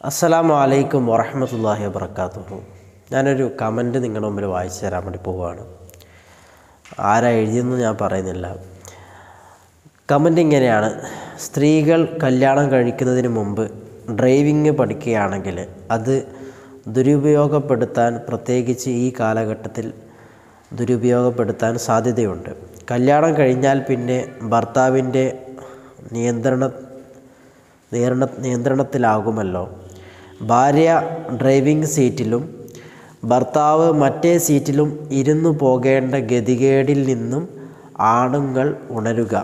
അസ്സലാമു അലൈക്കും വറഹ്മത്തുള്ളാഹി വബറകാതുഹു. ഞാനൊരു കമൻറ്റ് നിങ്ങളുടെ മുമ്പിൽ വായിച്ചു തരാൻ വേണ്ടി പോവുകയാണ്. ആരാ എഴുതിയെന്ന് ഞാൻ പറയുന്നില്ല. കമൻറ്റ് ഇങ്ങനെയാണ്: സ്ത്രീകൾ കല്യാണം കഴിക്കുന്നതിന് മുമ്പ് ഡ്രൈവിംഗ് പഠിക്കുകയാണെങ്കിൽ അത് ദുരുപയോഗപ്പെടുത്താൻ, പ്രത്യേകിച്ച് ഈ കാലഘട്ടത്തിൽ ദുരുപയോഗപ്പെടുത്താൻ സാധ്യതയുണ്ട്. കല്യാണം കഴിഞ്ഞാൽ പിന്നെ ഭർത്താവിൻ്റെ നിയന്ത്രണത്തിലാകുമല്ലോ. ഭാര്യ ഡ്രൈവിംഗ് സീറ്റിലും ഭർത്താവ് മറ്റേ സീറ്റിലും ഇരുന്നു പോകേണ്ട ഗതികേടിൽ നിന്നും ആണുങ്ങൾ ഉണരുക.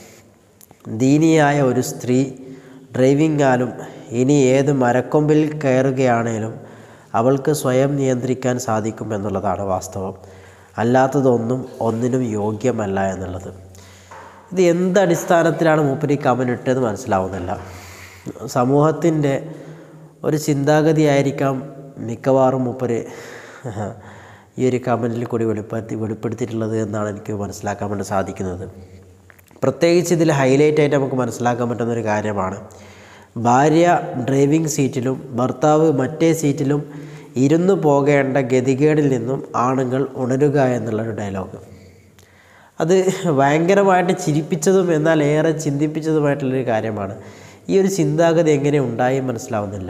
ദീനിയായ ഒരു സ്ത്രീ ഡ്രൈവിംഗാലും ഇനി ഏത് മരക്കൊമ്പിൽ കയറുകയാണേലും അവൾക്ക് സ്വയം നിയന്ത്രിക്കാൻ സാധിക്കും എന്നുള്ളതാണ് വാസ്തവം. അല്ലാത്തതൊന്നും ഒന്നിനും യോഗ്യമല്ല എന്നുള്ളത്. ഇത് എന്തടിസ്ഥാനത്തിലാണ് മൂപ്പര് കമന്റ് ഇട്ടതെന്ന് മനസ്സിലാവുന്നില്ല. സമൂഹത്തിൻ്റെ ഒരു ചിന്താഗതി ആയിരിക്കാം മിക്കവാറും മൂപ്പര് ഈ ഒരു കമൻറ്റിൽ കൂടി വെളിപ്പെടുത്തിയിട്ടുള്ളത് എന്നാണ് എനിക്ക് മനസ്സിലാക്കാൻ വേണ്ടി സാധിക്കുന്നത്. പ്രത്യേകിച്ച് ഇതിൽ ഹൈലൈറ്റായിട്ട് നമുക്ക് മനസ്സിലാക്കാൻ പറ്റുന്നൊരു കാര്യമാണ് ഭാര്യ ഡ്രൈവിംഗ് സീറ്റിലും ഭർത്താവ് മറ്റേ സീറ്റിലും ഇരുന്നു പോകേണ്ട ഗതികേടിൽ നിന്നും ആണുങ്ങൾ ഉണരുക എന്നുള്ളൊരു ഡയലോഗ്. അത് ഭയങ്കരമായിട്ട് ചിരിപ്പിച്ചതും എന്നാൽ ഏറെ ചിന്തിപ്പിച്ചതുമായിട്ടുള്ളൊരു കാര്യമാണ്. ഈ ഒരു ചിന്താഗതി എങ്ങനെ ഉണ്ടായി മനസ്സിലാവുന്നില്ല.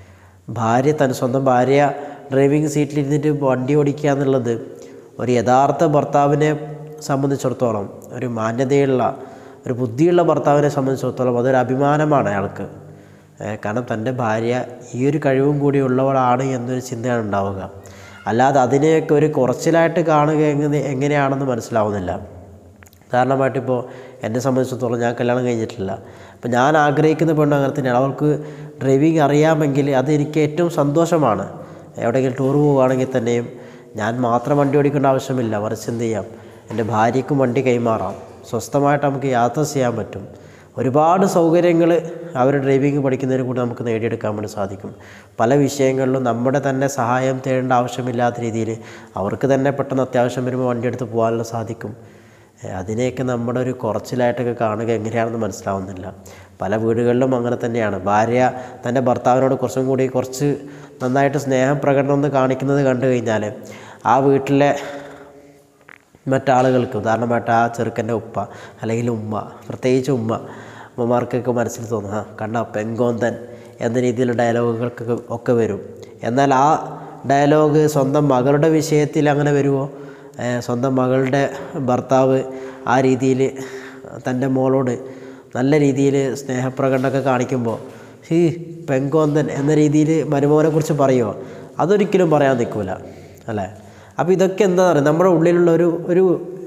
സ്വന്തം ഭാര്യ ഡ്രൈവിംഗ് സീറ്റിലിരുന്നിട്ട് വണ്ടി ഓടിക്കുക എന്നുള്ളത് ഒരു യഥാർത്ഥ ഭർത്താവിനെ സംബന്ധിച്ചിടത്തോളം, ഒരു മാന്യതയുള്ള ഒരു ബുദ്ധിയുള്ള ഭർത്താവിനെ സംബന്ധിച്ചിടത്തോളം അതൊരു അഭിമാനമാണ് അയാൾക്ക്. കാരണം തൻ്റെ ഭാര്യ ഈ ഒരു കഴിവും കൂടി ഉള്ളവളാണ് എന്നൊരു ചിന്തയാണ് ഉണ്ടാവുക. അല്ലാതെ അതിനെയൊക്കെ ഒരു കുറച്ചിലായിട്ട് കാണുക എങ്ങനെയാണെന്ന് മനസ്സിലാവുന്നില്ല. ഉദാഹരണമായിട്ടിപ്പോൾ എന്നെ സംബന്ധിച്ചിടത്തോളം ഞാൻ കല്യാണം കഴിഞ്ഞിട്ടില്ല. അപ്പോൾ ഞാൻ ആഗ്രഹിക്കുന്ന പെണ്ണ് അങ്ങനെ തന്നെയാണ്. അവൾക്ക് ഡ്രൈവിംഗ് അറിയാമെങ്കിൽ അത് എനിക്ക് ഏറ്റവും സന്തോഷമാണ്. എവിടെയെങ്കിലും ടൂർ പോവുകയാണെങ്കിൽ തന്നെയും ഞാൻ മാത്രം വണ്ടി ഓടിക്കേണ്ട ആവശ്യമില്ല. മറിച്ച് എന്ത് ചെയ്യാം, എൻ്റെ ഭാര്യയ്ക്കും വണ്ടി കൈമാറാം. സ്വസ്ഥമായിട്ട് നമുക്ക് യാത്ര ചെയ്യാൻ പറ്റും. ഒരുപാട് സൗകര്യങ്ങൾ അവർ ഡ്രൈവിംഗ് പഠിക്കുന്നതിന് കൂടി നമുക്ക് നേടിയെടുക്കാൻ വേണ്ടി സാധിക്കും. പല വിഷയങ്ങളിലും നമ്മുടെ തന്നെ സഹായം തേടേണ്ട ആവശ്യമില്ലാത്ത രീതിയിൽ അവർക്ക് തന്നെ പെട്ടെന്ന് അത്യാവശ്യം വരുമ്പോൾ വണ്ടി എടുത്ത് പോകാനുള്ള സാധിക്കും. അതിനെയൊക്കെ നമ്മുടെ ഒരു കുറച്ചിലായിട്ടൊക്കെ കാണുക എങ്ങനെയാണെന്ന് മനസ്സിലാവുന്നില്ല. പല വീടുകളിലും അങ്ങനെ തന്നെയാണ്. ഭാര്യ തൻ്റെ ഭർത്താവിനോട് കുറച്ച് നന്നായിട്ട് സ്നേഹം പ്രകടനം കാണിക്കുന്നത് കണ്ടു കഴിഞ്ഞാൽ ആ വീട്ടിലെ മറ്റാളുകൾക്ക്, ഉദാഹരണമായിട്ട് ആ ചെറുക്കൻ്റെ ഉപ്പ അല്ലെങ്കിൽ ഉമ്മ, പ്രത്യേകിച്ച് ഉമ്മമാർക്കൊക്കെ മനസ്സിൽ തോന്നുക കണ്ട പെങ്കോന്തൻ എന്ന രീതിയിലുള്ള ഡയലോഗുകൾക്കൊക്കെ ഒക്കെ വരും. എന്നാൽ ആ ഡയലോഗ് സ്വന്തം മകളുടെ വിഷയത്തിൽ അങ്ങനെ വരുമോ? സ്വന്തം മകളുടെ ഭർത്താവ് ആ രീതിയിൽ തൻ്റെ മോളോട് നല്ല രീതിയിൽ സ്നേഹപ്രകടനമൊക്കെ കാണിക്കുമ്പോൾ പെങ്കോന്തൻ എന്ന രീതിയിൽ മരുമോനെക്കുറിച്ച് പറയുമോ? അതൊരിക്കലും പറയാൻ നിൽക്കില്ല, അല്ലേ? അപ്പോൾ ഇതൊക്കെ എന്താ പറയുക, നമ്മുടെ ഉള്ളിലുള്ള ഒരു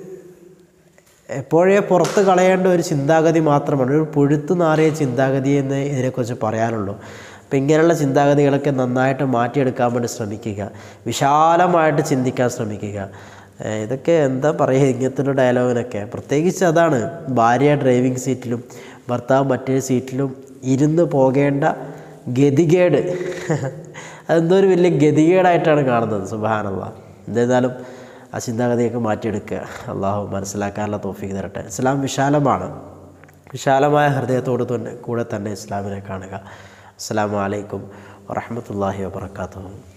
എപ്പോഴേ പുറത്ത് കളയേണ്ട ഒരു ചിന്താഗതി മാത്രമാണ്, ഒരു പുഴുത്തു നാറിയ ചിന്താഗതി എന്ന് ഇതിനെക്കുറിച്ച് പറയാനുള്ളൂ. അപ്പോൾ ഇങ്ങനെയുള്ള ചിന്താഗതികളൊക്കെ നന്നായിട്ട് മാറ്റിയെടുക്കാൻ വേണ്ടി ശ്രമിക്കുക, വിശാലമായിട്ട് ചിന്തിക്കാൻ ശ്രമിക്കുക. ഇതൊക്കെ എന്താ പറയുക, ഇങ്ങനത്തെ ഡയലോഗിനൊക്കെ പ്രത്യേകിച്ച് അതാണ് ഭാര്യ ഡ്രൈവിംഗ് സീറ്റിലും ഭർത്താവ് മറ്റേ സീറ്റിലും ഇരുന്ന് പോകേണ്ട ഗതികേട്. അതെന്തോ ഒരു വലിയ ഗതികേടായിട്ടാണ് കാണുന്നത്. സുബ്ഹാനല്ലാഹ്. എന്തായാലും ആ ചിന്താഗതിയൊക്കെ മാറ്റിയെടുക്കുക. അള്ളാഹു മനസ്സിലാക്കാനുള്ള തൗഫീഖ് തരട്ടെ. ഇസ്ലാം വിശാലമാണ്. വിശാലമായ ഹൃദയത്തോട് കൂടെ തന്നെ ഇസ്ലാമിനെ കാണുക. അസ്സലാമു അലൈക്കും വറഹ്മത്തുള്ളാഹി വബറകാതുഹു.